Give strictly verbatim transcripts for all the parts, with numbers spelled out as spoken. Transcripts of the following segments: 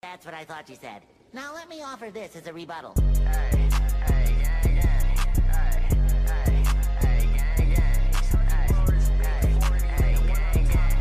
That's what I thought you said. Now let me offer this as a rebuttal. Hey, hey, gang, gang. Hey, hey, hey, gang, gang. Hey, hey, hey, gang, gang.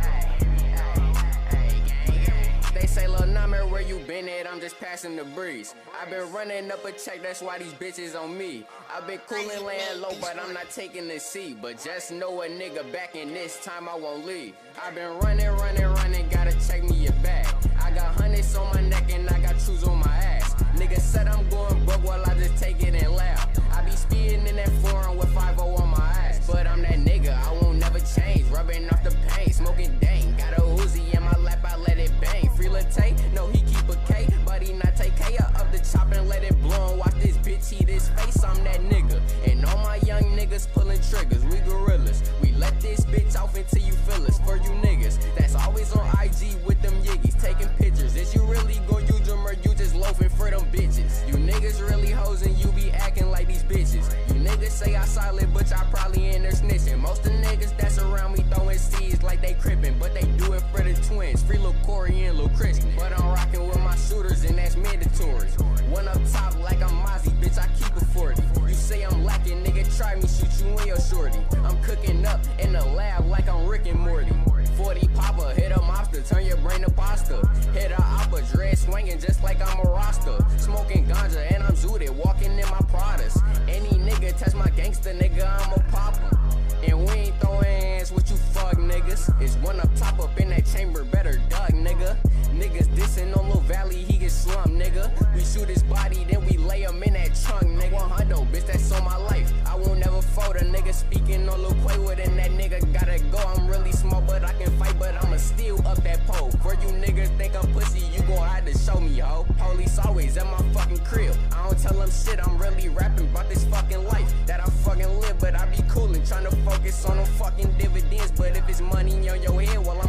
Hey, hey, gang, gang. They say, Lil Nahmir, where you been at? I'm just passing the breeze. I've been running up a check, that's why these bitches on me. I've been coolin', laying low, but I'm not taking the seat. But just know a nigga back in this time I won't leave. I've been running, running, running, gotta check me your bag. I got hundreds on my neck and I got shoes on my ass. Niggas said I'm going broke while I just take it and laugh. I be speeding in that foreign with five oh on my ass. But I'm that nigga, I won't never change. Rubbing off the pain, smoking dang. Got a Uzi in my lap, I let it bang. Free latte, no he keep a K, but he not take K up the chop and let it blow and watch this bitch eat his face. I'm that nigga, and all my young niggas pulling triggers. We gorillas, we let this bitch off until you feel us. For you niggas, that's always on I G with them yiggies, taking pictures. Is you really gon' use them or you just loafing for them bitches? You niggas really hoes and you be acting like these bitches. You niggas say I silent, but y'all probably in there snitching. Most of niggas that's around me throwing seeds like they crippin', but they do it for the twins. Free Lil Corey and Lil Christian. But I'm rocking with my shooters and that's mandatory. One up top like I'm Mozzie, bitch, I keep a forty. You say I'm lacking, nigga, try me, shoot you and your shorty. I'm cooking up in the lab like I'm Rick and Morty. forty popper, hit a mobster, turn your brain to pasta. Hit a oppa, dread swinging just like I'm a roster. Smoking ganja and I'm zooted, walking in my Pradas. Any nigga test my gangster, nigga, I'm a popper. And we ain't throwing hands with you fuck niggas. It's one up top up in that chamber, better duck, nigga. Niggas dissing on Lil Valley, he get slumped, nigga. We shoot his body, then we lay him in that trunk, nigga. one hundred, bitch, that's on my life. I won't never fold a nigga speaking on Lil Quaywood, and that nigga gotta go. I'm really small, but I can fight, but I'ma steal up that pole. For you niggas think I'm pussy, you gon' have to show me, ho. Police always at my fucking crib. I don't tell them shit, I'm really rapping about this fucking life that I fucking live, but I be coolin', trying to focus on them fucking dividends. But if it's money on your head, well,